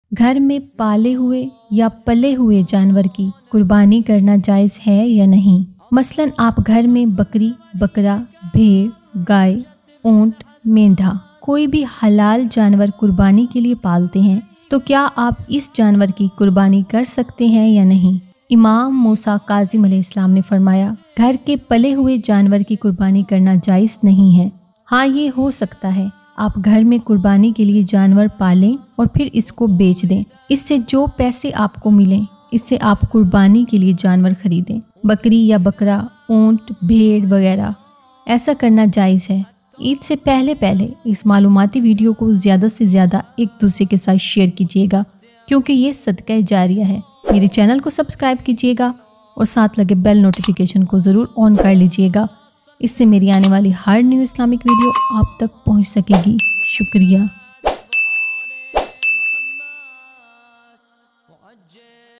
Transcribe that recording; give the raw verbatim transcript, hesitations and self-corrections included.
घर में पाले हुए या पले हुए जानवर की कुर्बानी करना जायज़ है या नहीं। मसलन आप घर में बकरी, बकरा, भेड़, गाय, ऊंट, मेंढा कोई भी हलाल जानवर कुर्बानी के लिए पालते हैं तो क्या आप इस जानवर की कुर्बानी कर सकते हैं या नहीं। इमाम मूसा काज़िम अलैहिस्सलाम ने फरमाया, घर के पले हुए जानवर की कुर्बानी करना जायज़ नहीं है। हाँ, ये हो सकता है आप घर में कुर्बानी के लिए जानवर पालें और फिर इसको बेच दें। इससे जो पैसे आपको मिलें इससे आप कुर्बानी के लिए जानवर खरीदें। बकरी या बकरा, ऊंट, भेड़ वगैरह ऐसा करना जायज़ है। ईद से पहले पहले इस मालूमाती वीडियो को ज़्यादा से ज़्यादा एक दूसरे के साथ शेयर कीजिएगा क्योंकि ये सदका जारिया है। मेरे चैनल को सब्सक्राइब कीजिएगा और साथ लगे बेल नोटिफिकेशन को ज़रूर ऑन कर लीजिएगा। इससे मेरी आने वाली हर न्यू इस्लामिक वीडियो आप तक पहुंच सकेगी। शुक्रिया।